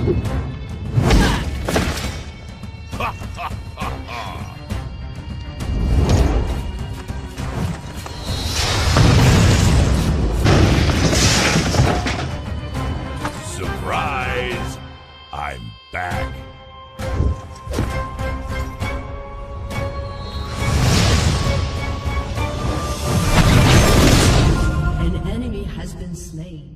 Surprise! I'm back. An enemy has been slain.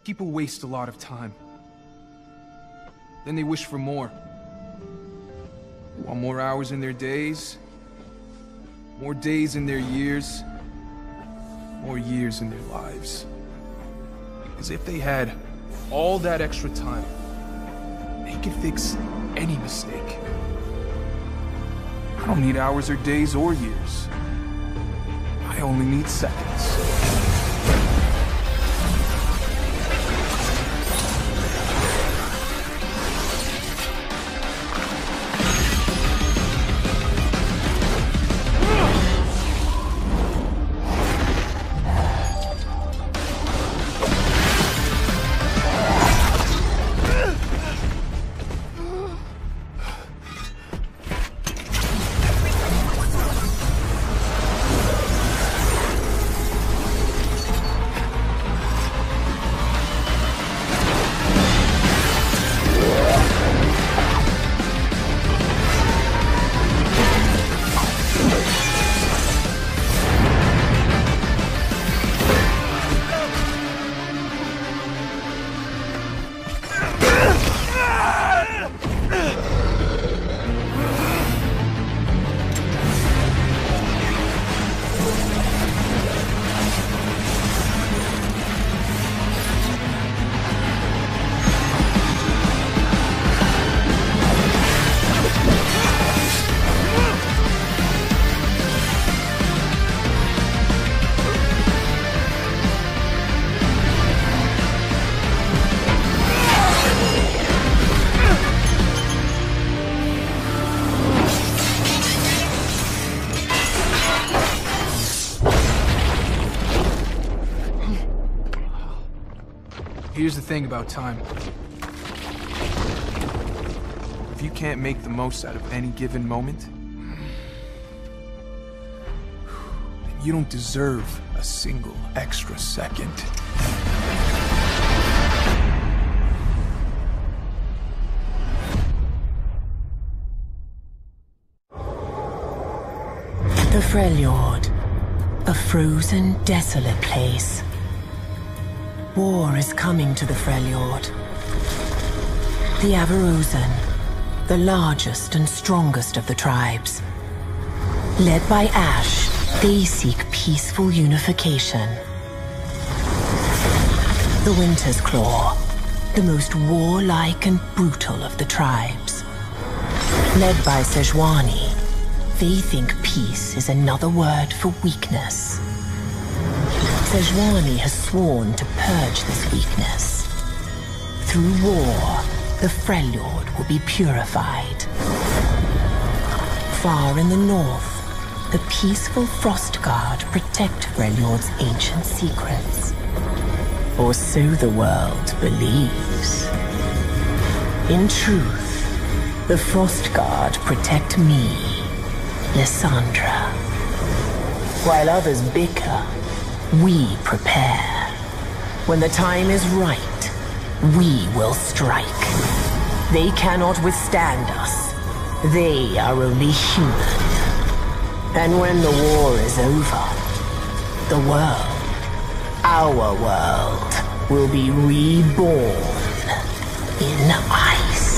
People waste a lot of time. Then they wish for more. They want more hours in their days, more days in their years, more years in their lives. Because if they had all that extra time, they could fix any mistake. I don't need hours or days or years. I only need seconds. Here's the thing about time. If you can't make the most out of any given moment, then you don't deserve a single extra second. The Freljord, a frozen, desolate place. War is coming to the Freljord. The Avarosan, the largest and strongest of the tribes. Led by Ash, they seek peaceful unification. The Winter's Claw, the most warlike and brutal of the tribes. Led by Sejuani, they think peace is another word for weakness. Sejuani has sworn to purge this weakness. Through war, the Freljord will be purified. Far in the north, the peaceful Frostguard protect Freljord's ancient secrets. Or so the world believes. In truth, the Frostguard protect me, Lissandra. While others bicker, we prepare. When the time is right, we will strike. They cannot withstand us. They are only human. And when the war is over, the world, our world, will be reborn in ice.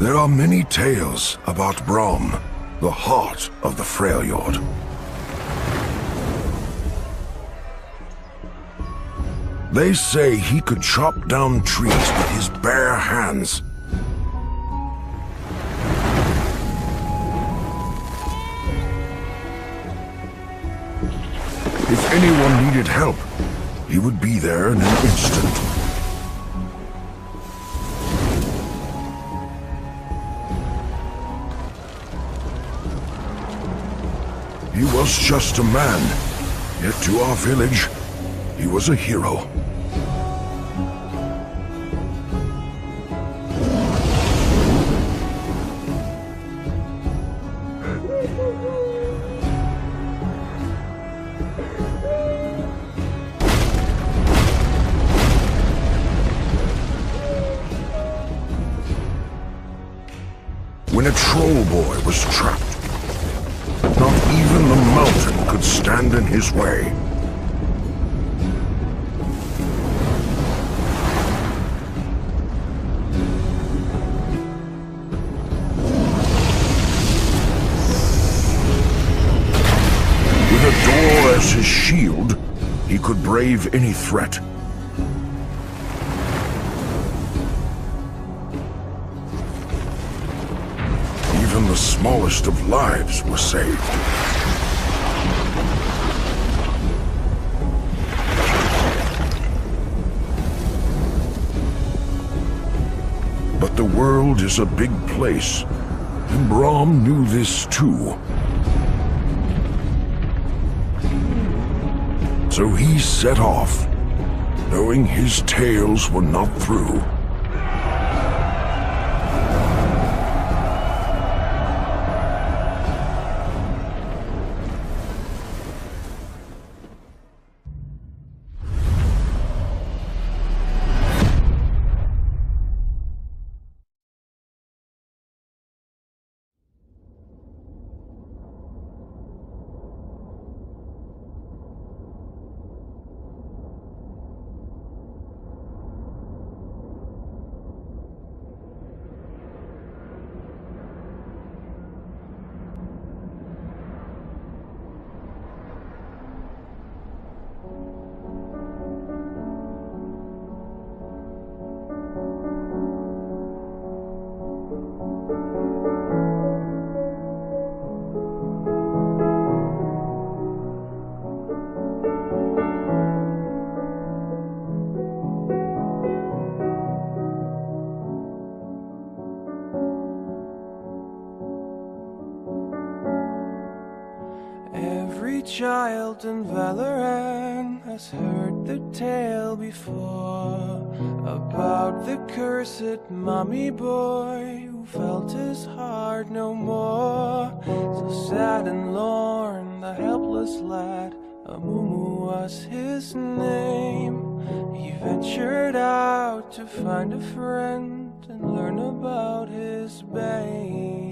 There are many tales about Braum, the heart of the Freljord. They say he could chop down trees with his bare hands. If anyone needed help, he would be there in an instant. He was just a man, yet to our village, he was a hero. When a troll boy was trapped, not even the mountain could stand in his way. With a door as his shield, he could brave any threat. Even the smallest of lives were saved. But the world is a big place, and Braum knew this too. So he set off, knowing his tales were not through. Every child in Valoran has heard the tale before about the cursed mummy boy who felt his heart no more. So sad and lorn, the helpless lad, Amumu was his name. He ventured out to find a friend and learn about his bane.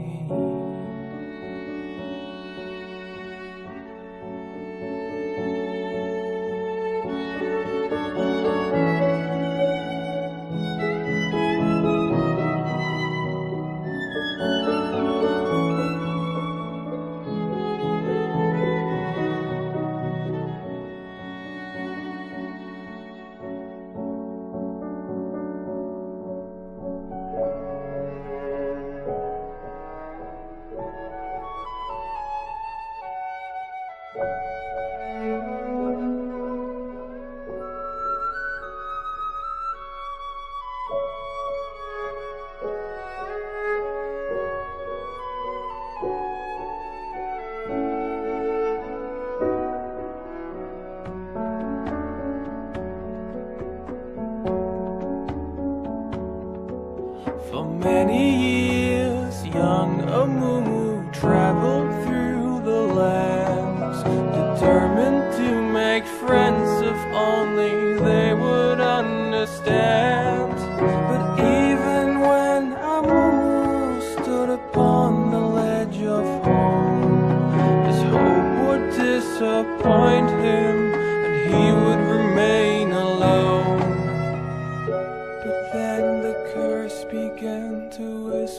For many years, young Amumu traveled through the lands, determined to make friends if only they would understand. But even when Amumu stood upon the ledge of home, his hope would disappoint him and he would remain alone. But then the curse began to whisper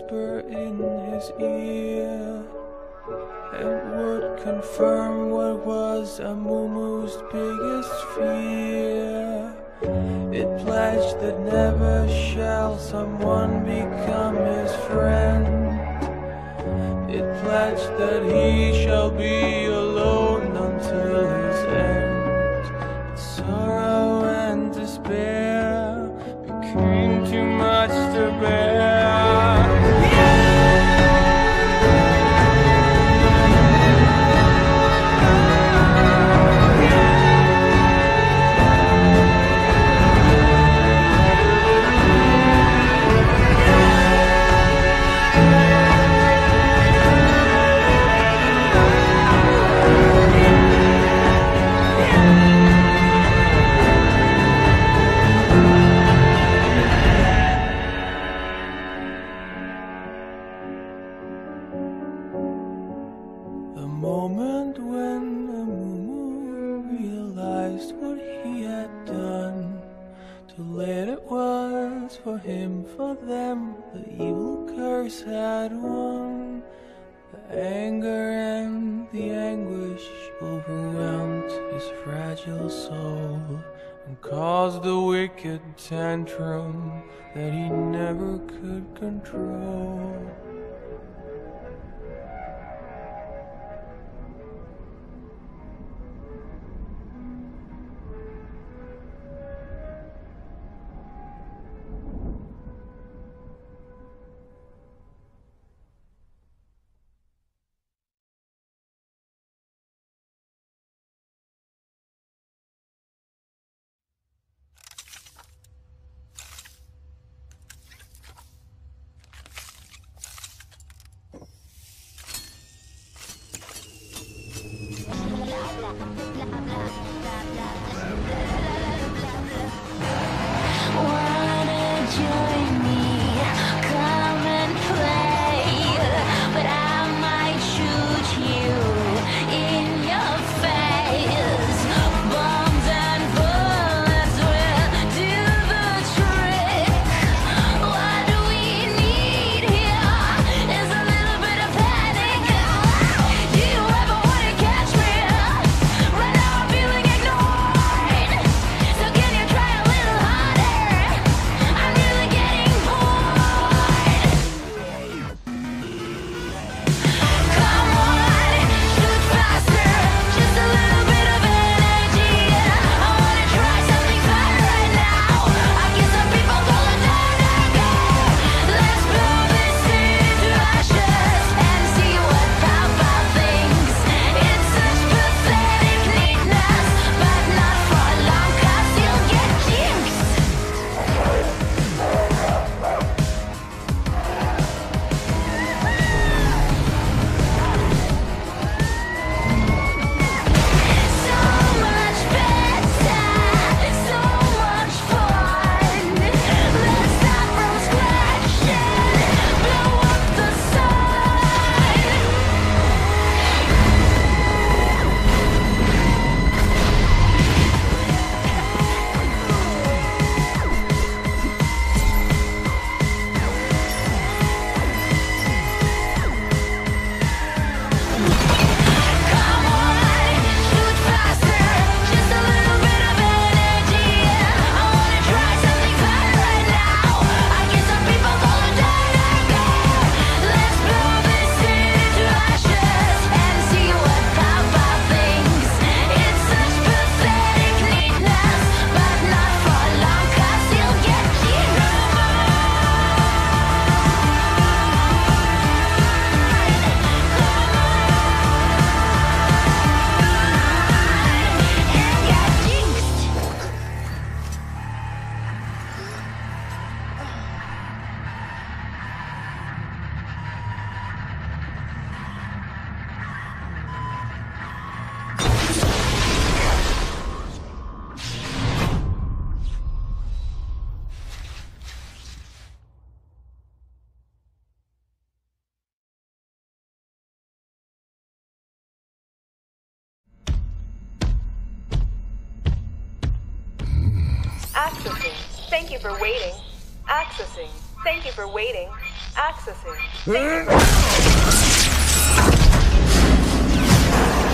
confirm what was Amumu's biggest fear. It pledged that never shall someone become his friend. It pledged that he shall be alone until his end. But sorrow and despair became too much to bear. The moment when Amumu realized what he had done, too late it was for him, for them. The evil curse had won. The anger and the anguish overwhelmed his fragile soul and caused a wicked tantrum that he never could control. Accessing. Thank you for waiting. Accessing. Thank you for waiting. Accessing. Thank you for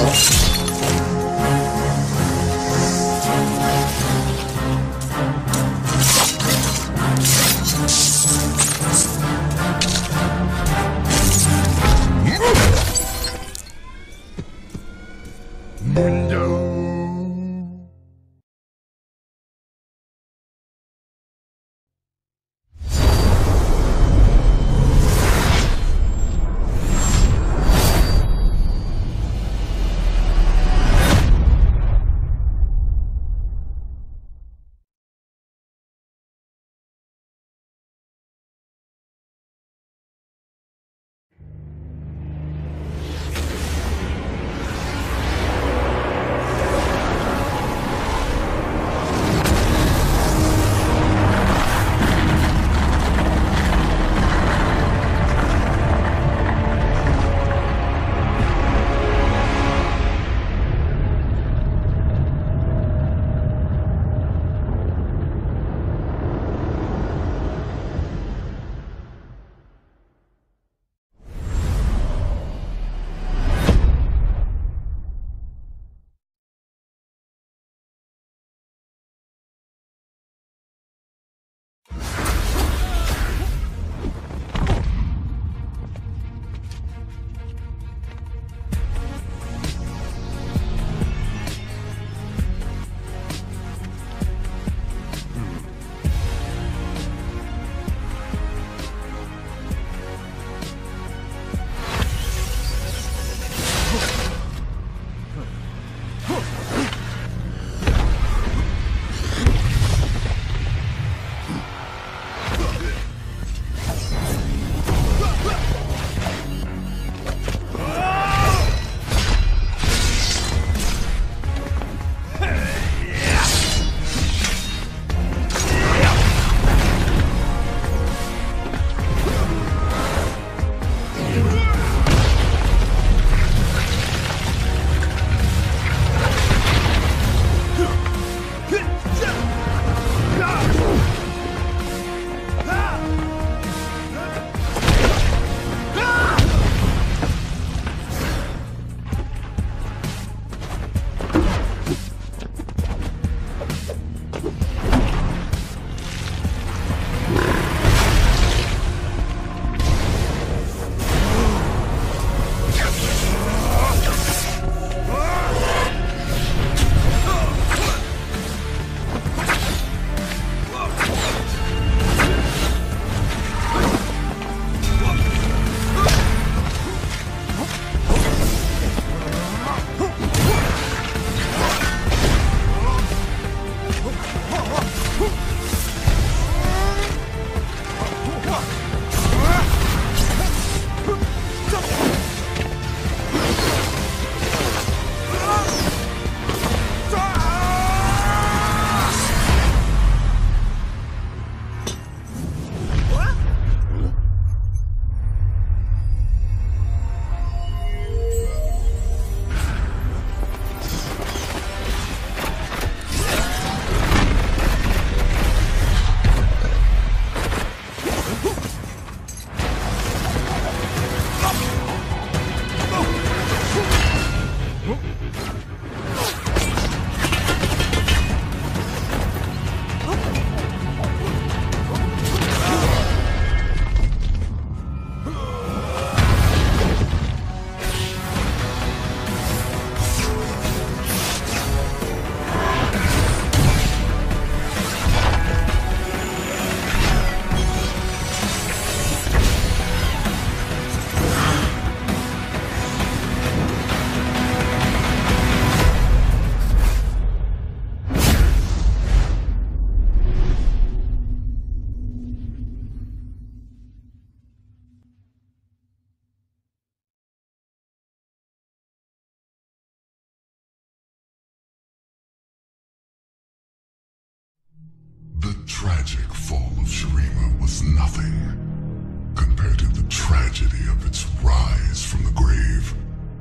tragic fall of Shurima was nothing compared to the tragedy of its rise from the grave.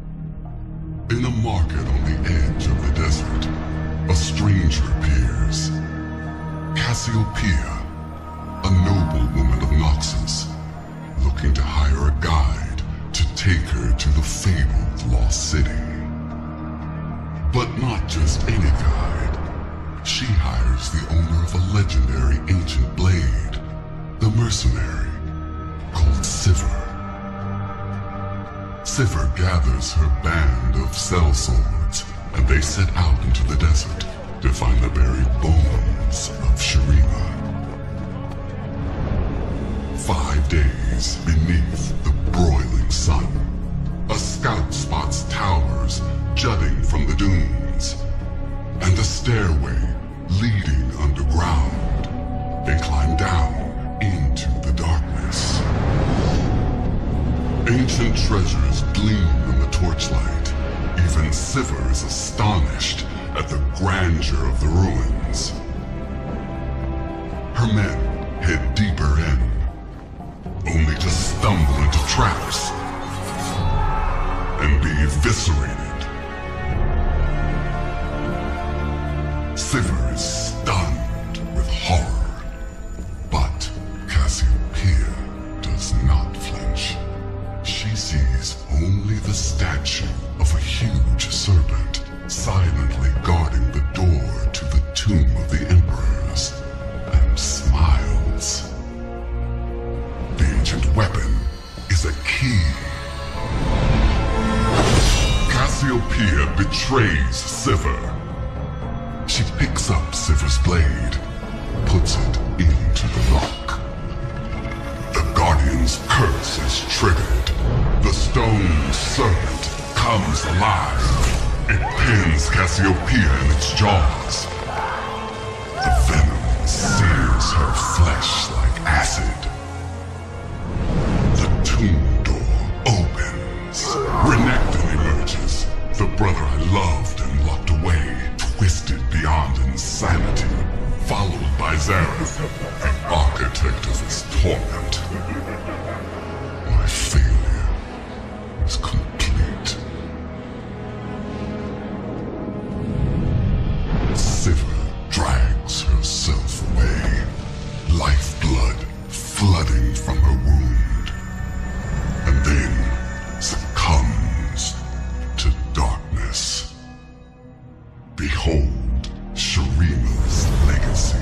In a market on the edge of the desert, a stranger appears. Cassiopeia, a noble woman of Noxus, looking to hire a guide to take her to the fabled Lost City. But not just any guide. She hires the owner of a legendary ancient blade, the mercenary, called Sivir. Sivir gathers her band of sellswords, and they set out into the desert to find the buried bones of Shurima. 5 days beneath the broiling sun, a scout spots towers jutting from the dunes, and a stairway leading underground. They climb down into the darkness. Ancient treasures gleam in the torchlight. Even Sivir is astonished at the grandeur of the ruins. Her men head deeper in, only to stumble into traps and be eviscerated. Sivir is stunned with horror, but Cassiopeia does not flinch. She sees only the statue of a huge serpent silently guarding the door to the tomb of the emperors, and smiles. The ancient weapon is a key. Cassiopeia betrays Sivir. She picks up Sivir's blade, puts it into the lock. The Guardian's curse is triggered. The stone serpent comes alive. It pins Cassiopeia in its jaws. The venom sears her flesh like acid. The tomb door opens. Renekton emerges, the brother I loved and locked away, twisted beyond insanity, followed by Xerath, the architect of his torment. My failure is complete. Sivir drags herself away, lifeblood flooding from her wound, and then succumbs to darkness. Behold Shurima's legacy.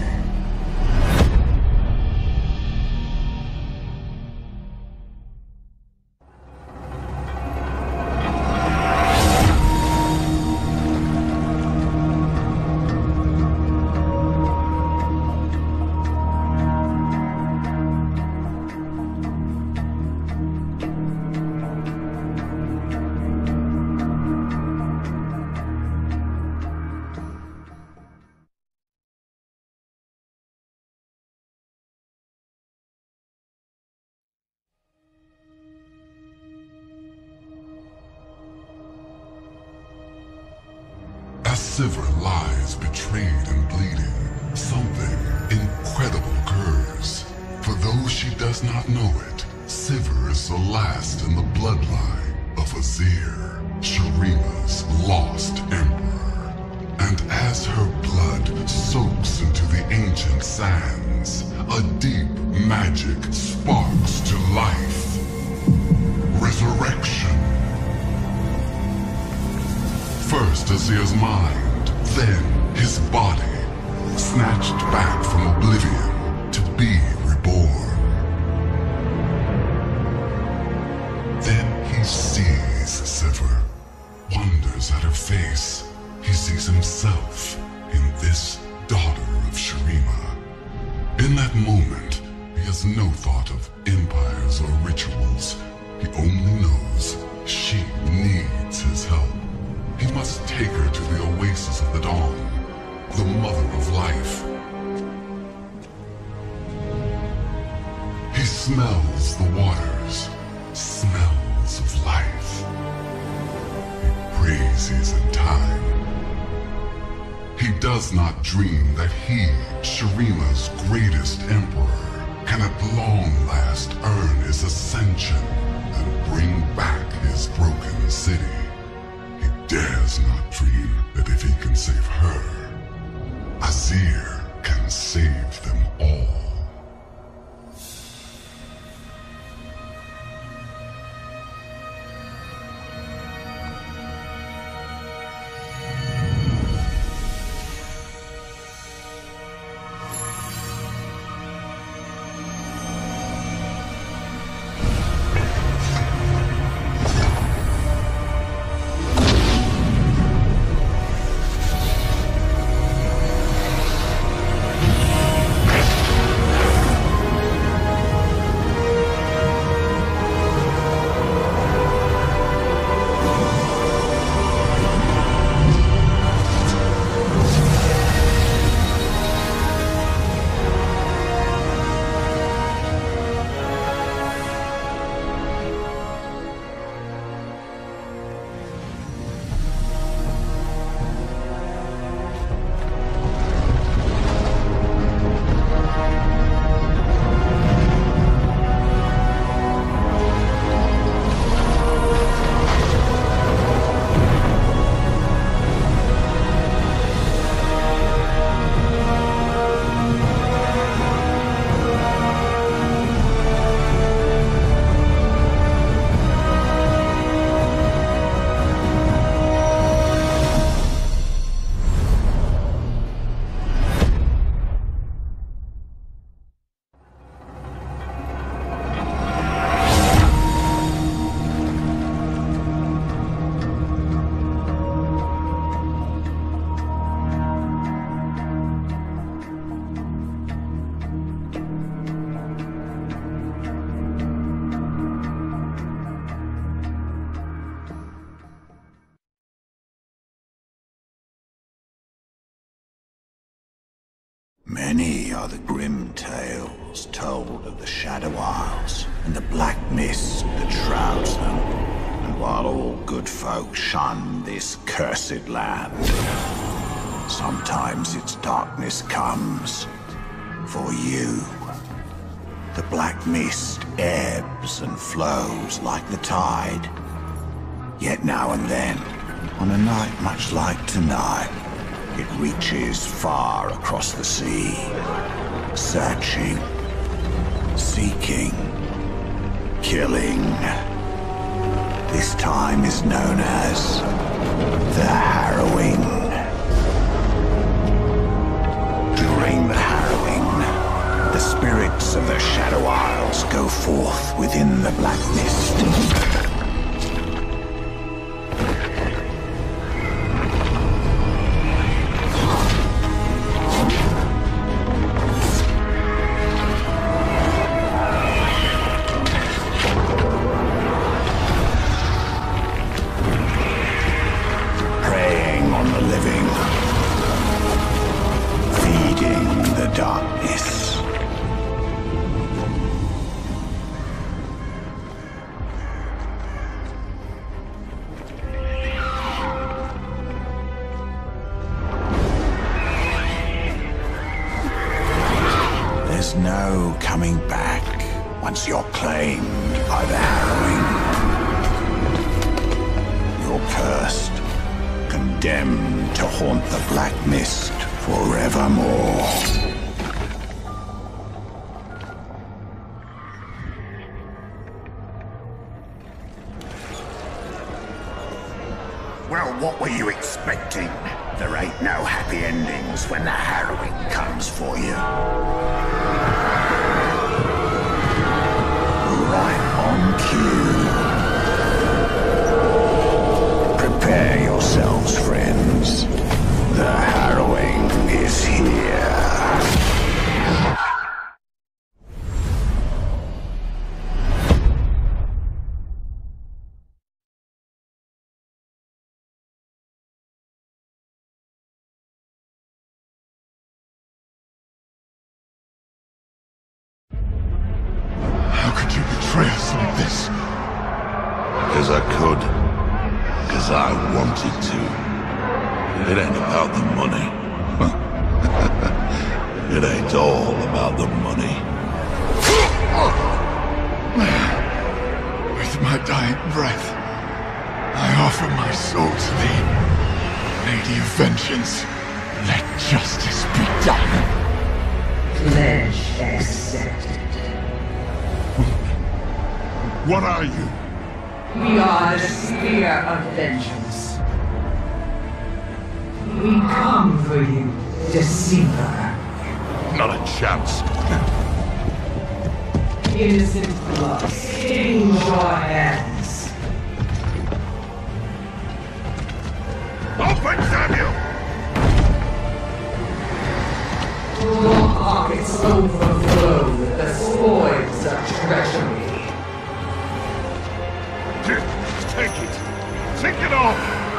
As Sivir lies betrayed and bleeding, something incredible occurs. For though she does not know it, Sivir is the last in the bloodline of Azir, Shurima's lost emperor. And as her blood soaks into the ancient sands, a deep magic sparks to life. Resurrection. First Azir's mind, then his body, snatched back from oblivion to be reborn. Then he sees Sivir, wonders at her face. He sees himself in this daughter of Shurima. In that moment, he has no thought of empires or rituals. He only knows she needs his help. He must take her to the oasis of the dawn, the mother of life. He smells the waters, smells of life. He prays he's in time. He does not dream that he, Shurima's greatest emperor, can at long last earn his ascension and bring back his broken city. Dares not dream that if he can save her, Azir can save them all. Many are the grim tales told of the Shadow Isles and the black mist that shrouds them. And while all good folk shun this cursed land, sometimes its darkness comes for you. The black mist ebbs and flows like the tide. Yet now and then, on a night much like tonight, it reaches far across the sea, searching, seeking, killing. This time is known as the Harrowing. During the Harrowing, the spirits of the Shadow Isles go forth within the black mist. There's no coming back once you're claimed by the Harrowing. You're cursed, condemned to haunt the black mist forevermore. Well, what were you expecting? There ain't no happy endings when the Harrowing comes for you. Right on cue. Prepare yourselves, friends. The Harrowing is here. How could you betray us like this? Because I could. Because I wanted to. It ain't about the money. It ain't all about the money. With my dying breath, I offer my soul to thee. Lady of Vengeance, let justice be done. Pledge accepted. What are you? We are the Spear of Vengeance. We come for you, Deceiver. Not a chance. Innocent blood stains your hands. Open, Samuel! Your pockets overflow with the spoils of treachery. Take it! Take it off!